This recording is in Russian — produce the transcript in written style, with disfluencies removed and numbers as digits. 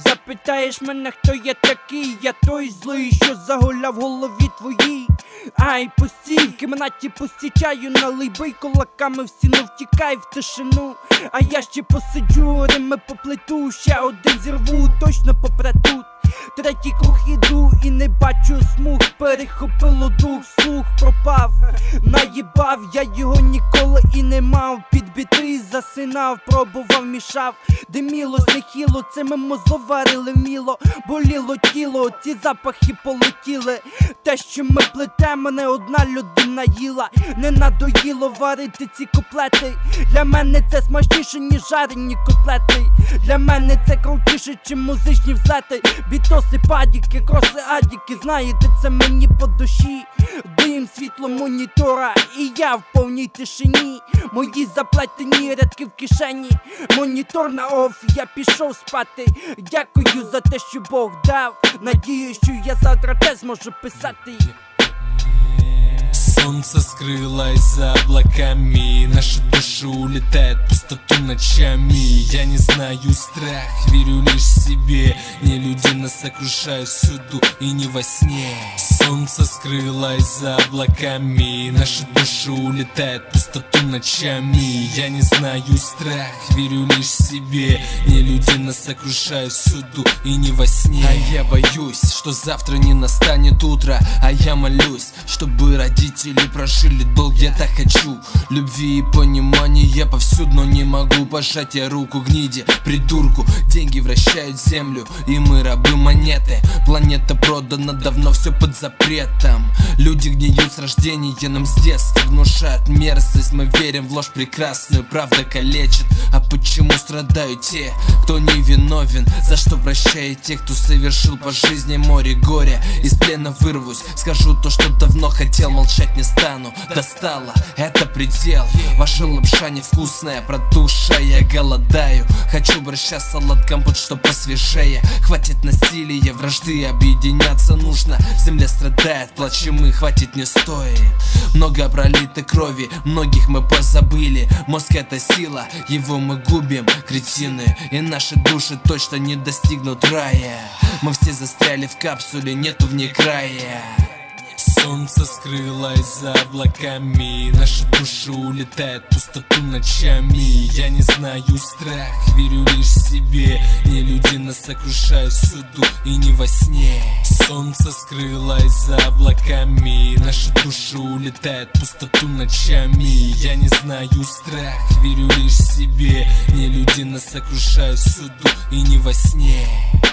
Запитаєш мене, хто я такий? Я той злий, що загуляв в голові твоїй. Ай, постій, в кімнаті пусті чаю, налий, бий кулаками в стіну, втікай в тишину. А я ще посиджу, рими поплету, ще один зірву, точно попре тут. Третій круг іду і не бачу смуг, перехопило дух, слух пропав. Наїбав, я його ніколи і не мав. Під біти засинав, пробував, мішав. Димілось нехило, це мимо зловарили вміло. Боліло тіло, ці запахи полетіли. Те, що ми плетемо, мене одна людина їла. Не надоїло варити ці куплети. Для мене це смачніше, ніж жарені котлети. Для мене це крутіше, чим музичні взлети. Бітоси, падіки, кроси, адіки, знаєте, це мені по душі. Дим, світло монітора, і я в повній тишині. Мої заплетені рядки в кишені. Монітор на оф, я пішов спати. Дякую за те, що Бог дав. Надію, що я завтра теж зможу писати. Солнце скрылось за облаками, наши души улетают в пустоту ночами. Я не знаю страх, верю лишь себе. Не люди нас окружают всюду и не во сне. Солнце скрылось за облаками, наши души улетают в пустоту ночами. Я не знаю страх, верю лишь себе. Не люди нас окружают всюду и не во сне. А я боюсь, что завтра не настанет утро. А я молюсь, чтобы родители прожили долг, я так хочу любви и понимания повсюду, но не могу пожать я руку гниде, придурку. Деньги вращают землю, и мы рабы монеты. Планета продана давно, все под запретом. Люди гниют с рождения, нам с детства внушают мерзость. Мы верим в ложь прекрасную, правда калечит. А почему страдают те, кто не виновен? За что прощают тех, кто совершил по жизни море горя? Из плена вырвусь, скажу то, что давно хотел, молчать не стану. Достало, это предел. Ваша лапша невкусная, протухшая, я голодаю. Хочу борща, салат, компот, что посвежее. Хватит насилия, вражды, объединяться нужно. Земля страдает, плачем мы, хватит не стоит. Много пролитой крови, многих мы позабыли. Мозг это сила, его мы губим, кретины. И наши души точно не достигнут рая. Мы все застряли в капсуле, нету в ней края. Солнце скрылось за облаками, наши души улетают в пустоту ночами. Я не знаю страх, верю лишь себе. Не люди нас окружают всюду и не во сне. Солнце скрылось за облаками, наши души улетают в пустоту ночами. Я не знаю страх, верю лишь себе. Не люди нас окружают всюду и не во сне.